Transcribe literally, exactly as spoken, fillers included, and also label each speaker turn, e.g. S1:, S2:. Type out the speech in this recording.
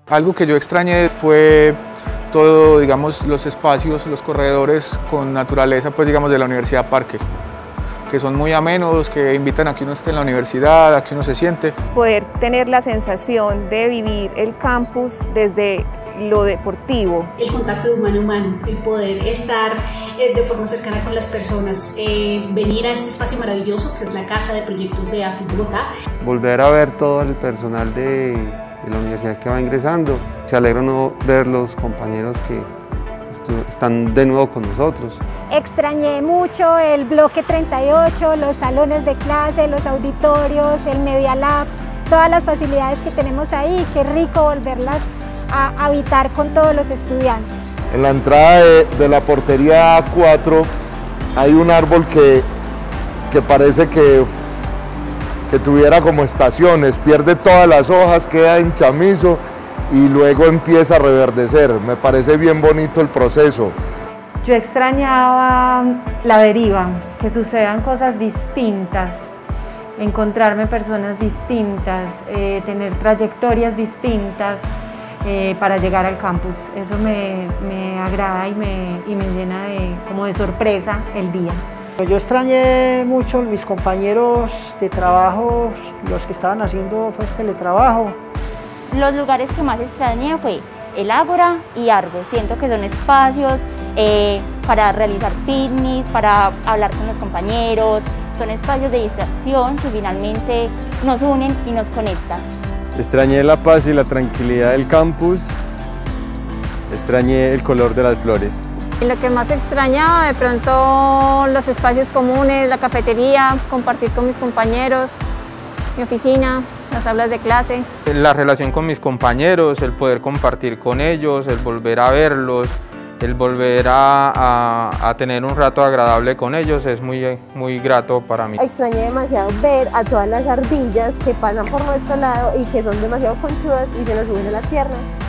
S1: Algo que yo extrañé fue todo, digamos, los espacios, los corredores con naturaleza, pues digamos, de la Universidad Parque, que son muy amenos, que invitan a que uno esté en la universidad, a que uno se siente.
S2: Poder tener la sensación de vivir el campus desde lo deportivo.
S3: El contacto de humano a humano, el poder estar eh, de forma cercana con las personas, eh, venir a este espacio maravilloso que es la Casa de Proyectos de AFIT Bogotá.
S4: Volver a ver todo el personal de, de la universidad que va ingresando. Se alegra no ver los compañeros que están de nuevo con nosotros.
S5: Extrañé mucho el bloque treinta y ocho, los salones de clase, los auditorios, el Media Lab, todas las facilidades que tenemos ahí. Qué rico volverlas a habitar con todos los estudiantes.
S6: En la entrada de, de la portería A cuatro hay un árbol que, que parece que, que tuviera como estaciones, pierde todas las hojas, queda en chamizo y luego empieza a reverdecer. Me parece bien bonito el proceso.
S7: Yo extrañaba la deriva, que sucedan cosas distintas, encontrarme personas distintas, eh, tener trayectorias distintas eh, para llegar al campus. Eso me, me agrada y me, y me llena de, como de sorpresa el día.
S8: Yo extrañé mucho mis compañeros de trabajo, los que estaban haciendo pues, teletrabajo.
S9: Los lugares que más extrañé fue el Ágora y Argos. Siento que son espacios eh, para realizar picnics, para hablar con los compañeros, son espacios de distracción que finalmente nos unen y nos conectan.
S10: Extrañé la paz y la tranquilidad del campus, extrañé el color de las flores.
S11: Lo que más extrañaba, de pronto los espacios comunes, la cafetería, compartir con mis compañeros, mi oficina, las aulas de clase.
S12: La relación con mis compañeros, el poder compartir con ellos, el volver a verlos, el volver a, a, a tener un rato agradable con ellos es muy, muy grato para mí.
S13: Extrañé demasiado ver a todas las ardillas que pasan por nuestro lado y que son demasiado conchudas y se nos suben a las piernas.